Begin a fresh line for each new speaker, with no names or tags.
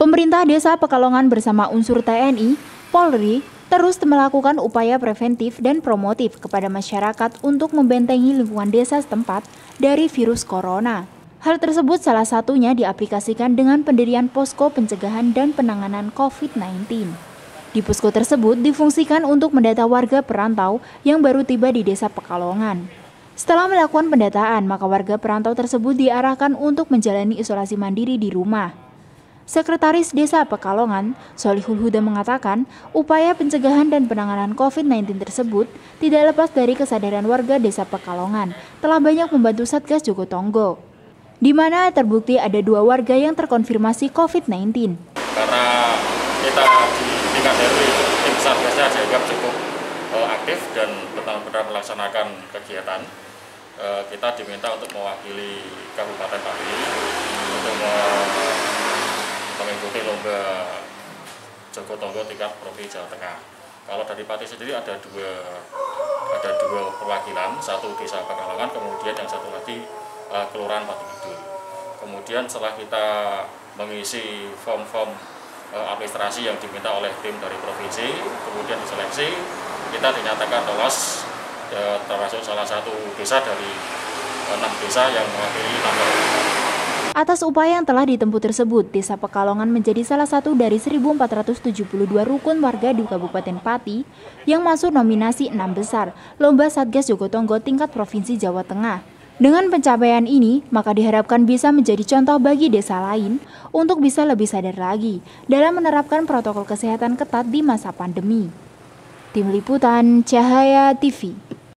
Pemerintah Desa Pekalongan bersama unsur TNI, Polri, terus melakukan upaya preventif dan promotif kepada masyarakat untuk membentengi lingkungan desa setempat dari virus corona. Hal tersebut salah satunya diaplikasikan dengan pendirian posko pencegahan dan penanganan COVID-19. Di posko tersebut difungsikan untuk mendata warga perantau yang baru tiba di Desa Pekalongan. Setelah melakukan pendataan, maka warga perantau tersebut diarahkan untuk menjalani isolasi mandiri di rumah. Sekretaris Desa Pekalongan, Solihul Huda mengatakan, upaya pencegahan dan penanganan COVID-19 tersebut tidak lepas dari kesadaran warga Desa Pekalongan telah banyak membantu Satgas Jogotongo, di mana terbukti ada 2 warga yang terkonfirmasi COVID-19.
Karena kita di tingkat RW, tim Satgasnya dianggap cukup aktif dan benar-benar melaksanakan kegiatan, kita diminta untuk mewakili Kabupaten Pati untuk mengikuti lomba Jogotongo tingkat Provinsi Jawa Tengah. Kalau dari Pati sendiri ada dua perwakilan, satu Desa Pekalongan, kemudian yang satu lagi Kelurahan Pati Kidul. Kemudian setelah kita mengisi form-form administrasi yang diminta oleh tim dari provinsi, kemudian diseleksi, kita dinyatakan lolos, termasuk salah satu desa dari 6 desa yang mewakili nomor.
Atas upaya yang telah ditempuh tersebut, Desa Pekalongan menjadi salah satu dari 1.472 rukun warga di Kabupaten Pati yang masuk nominasi 6 besar Lomba Satgas Jogotongo tingkat Provinsi Jawa Tengah. Dengan pencapaian ini, maka diharapkan bisa menjadi contoh bagi desa lain untuk bisa lebih sadar lagi dalam menerapkan protokol kesehatan ketat di masa pandemi. Tim Liputan Cahaya TV.